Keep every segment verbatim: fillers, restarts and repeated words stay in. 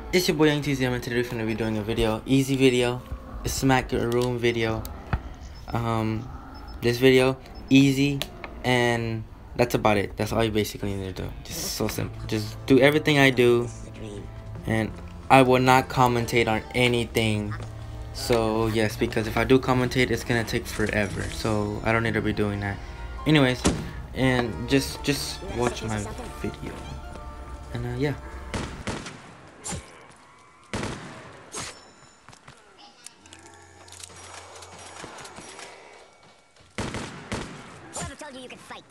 It's your boy Young T Z M, and today we're gonna be doing a video, easy video, a smack your room video. Um, this video, easy, and that's about it. That's all you basically need to do. Just so simple. Just do everything I do, and I will not commentate on anything. So yes, because if I do commentate, it's gonna take forever. So I don't need to be doing that. Anyways, and just just watch my video, and uh, yeah. Whoever told you you could fight?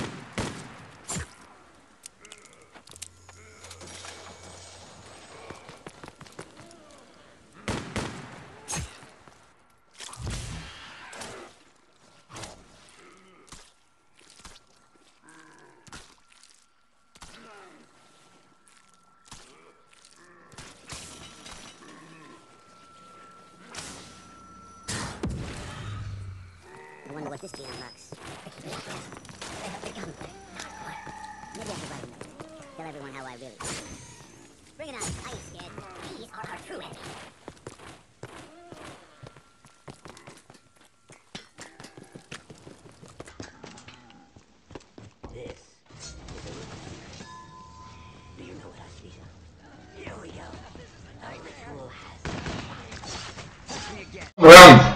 I wonder what this key unlocks. Maybe I should write a note. Tell everyone how I really feel. Bring it on. I ain't scared. These are our true enemies. This is a ritual. Do you know what I see? Here we go. Our ritual has... Touch me again. Run!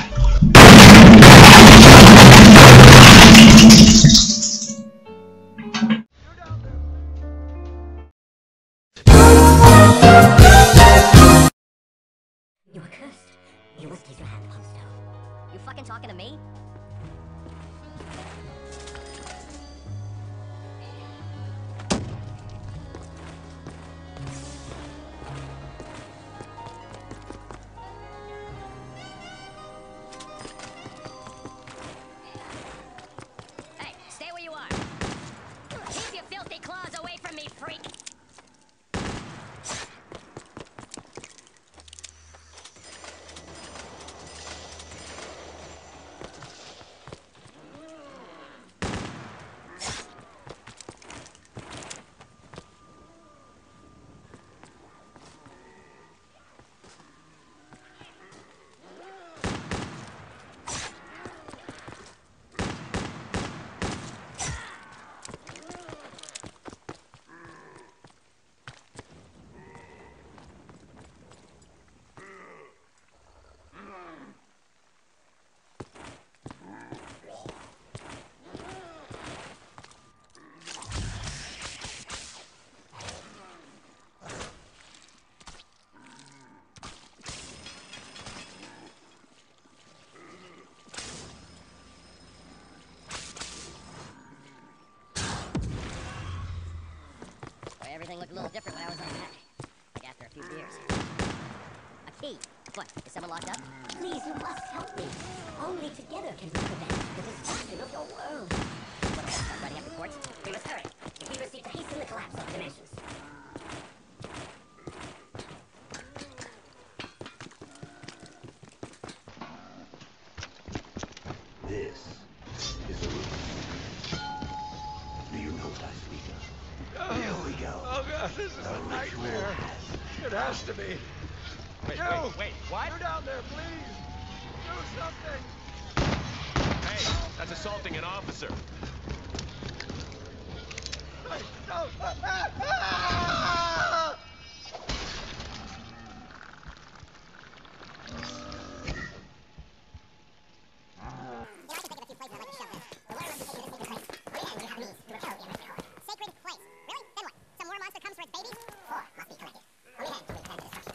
You were cursed. You must use your hand upon stone. You fucking talking to me? Hey, stay where you are. Keep your filthy claws away from me, freak! Everything looked a little different when I was on that. Like after a few beers. A key. What? Is someone locked up? Please, you must help me. Only together can we prevent the destruction of your world. What, are we writing up reports? We must hurry. The key received to hasten the collapse of the dimensions. This is the room. Do you know what I speak of? Here we go. Oh god, this is The a nightmare. ritual It has to be. Wait, you! wait, wait, what? You down there, please! Do something! Hey, that's assaulting an officer. Hey, no! Ah, ah, ah! Sacred place. Really? Then what? Some more monster comes for its babies? Four must be collected. On the hand to return to destruction.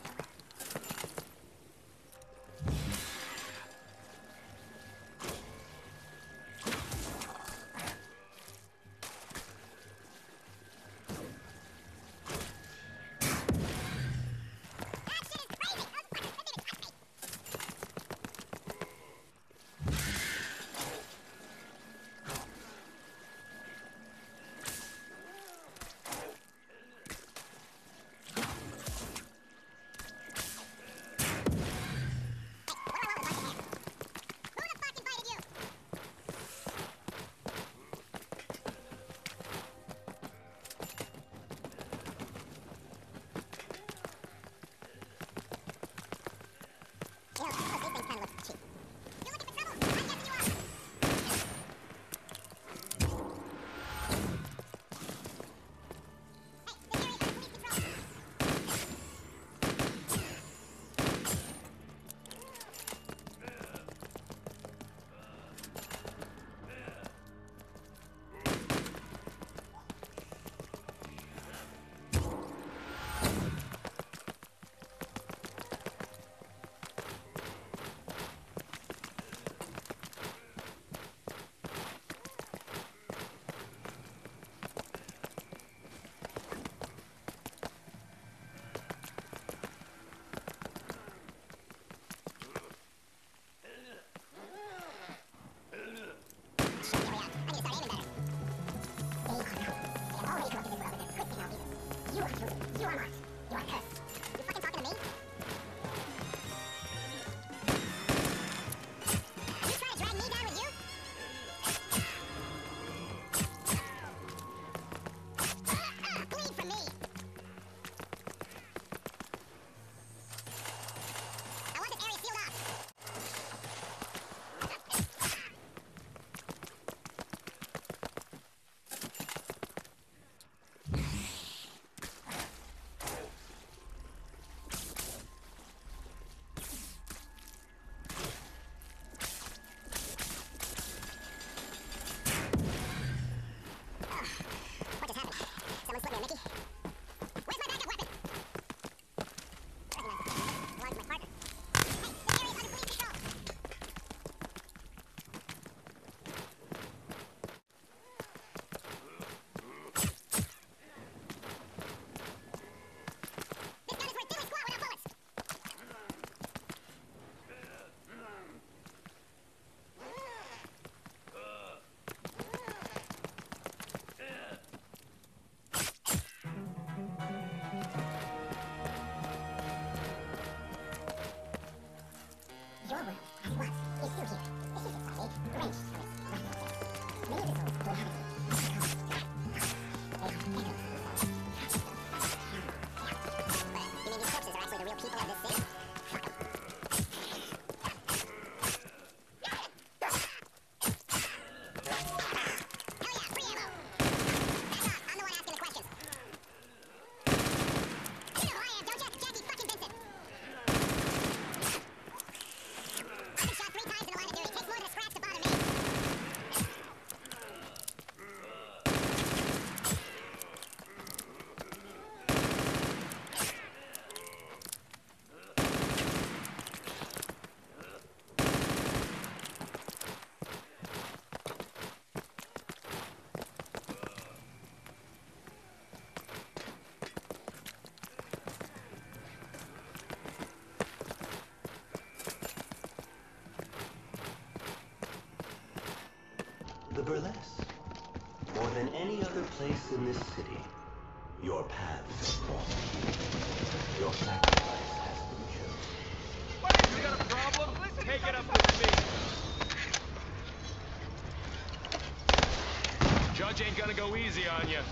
burlesque. More than any other place in this city, your paths have crossed. Your sacrifice has been chosen. What? You got a problem? Take it up with me. Judge ain't gonna go easy on you.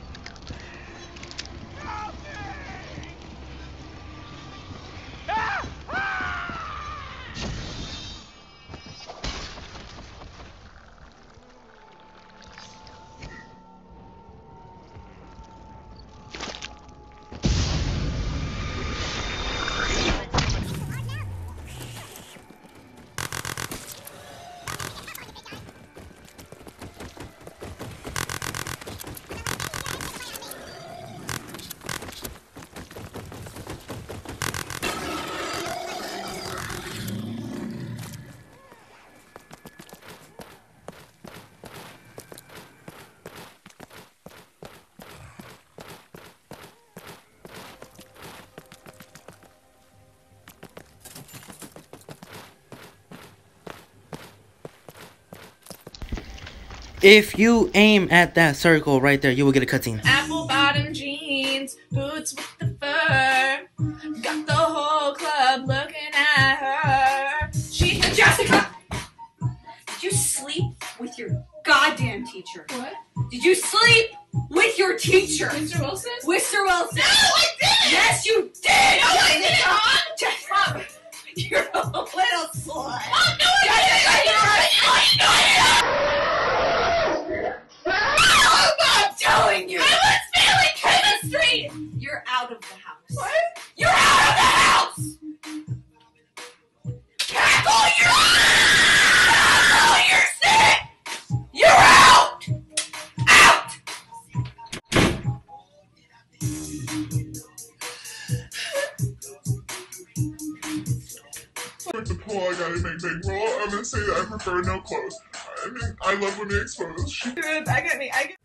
If you aim at that circle right there, you will get a cutscene. Apple bottom jeans, boots with the fur. Got the whole club looking at her. She Jessica! Did you sleep with your goddamn teacher? What? Did you sleep with your teacher? Mister Wilson? Mister Wilson! No, I didn't! Yes, you did! No, I didn't! Mom! Jessica! You're a little slut! Oh, no, I didn't! You're a slut! I'm telling you! I was failing chemistry! You're out of the house. What? You're out of the house! Cackle, you're out! Cackle, you're sick! You're out! Out! With the pull, I gotta make big roll. I'm gonna say that I prefer no clothes. I mean, I love women exposed. She Threw it back at me. I